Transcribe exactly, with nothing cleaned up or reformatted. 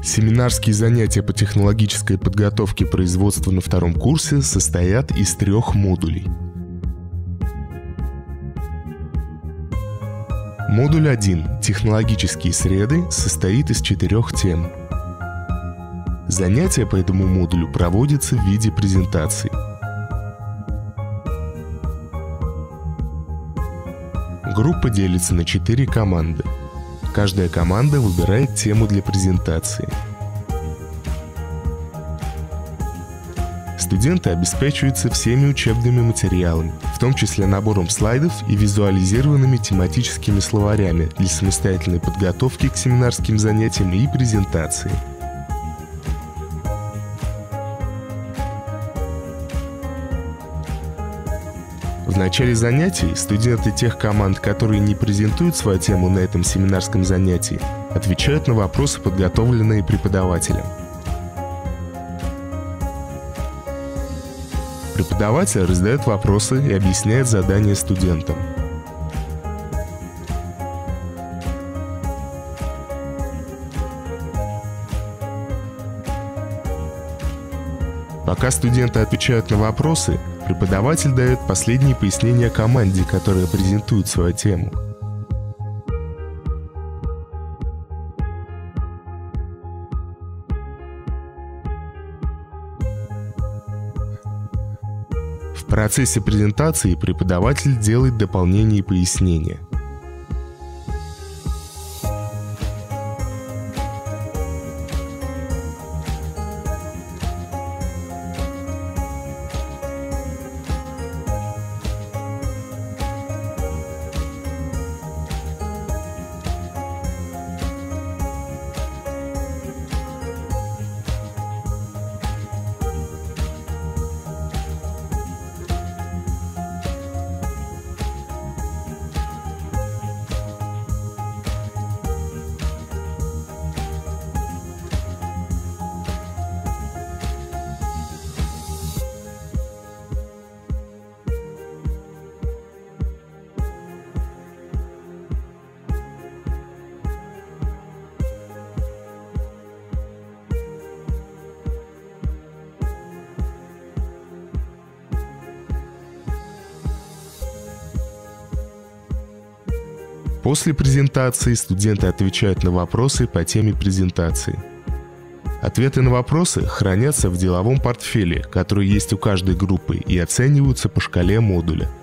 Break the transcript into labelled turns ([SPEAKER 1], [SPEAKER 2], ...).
[SPEAKER 1] Семинарские занятия по технологической подготовке производства на втором курсе состоят из трех модулей. Модуль один «Технологические среды» состоит из четырех тем. Занятия по этому модулю проводятся в виде презентаций. Группа делится на четыре команды. Каждая команда выбирает тему для презентации. Студенты обеспечиваются всеми учебными материалами, в том числе набором слайдов и визуализированными тематическими словарями для самостоятельной подготовки к семинарским занятиям и презентации. В начале занятий студенты тех команд, которые не презентуют свою тему на этом семинарском занятии, отвечают на вопросы, подготовленные преподавателем. Преподаватель раздает вопросы и объясняет задания студентам. Пока студенты отвечают на вопросы, преподаватель дает последние пояснения команде, которая презентует свою тему. В процессе презентации преподаватель делает дополнения и пояснения. После презентации студенты отвечают на вопросы по теме презентации. Ответы на вопросы хранятся в деловом портфеле, который есть у каждой группы, и оцениваются по шкале модуля.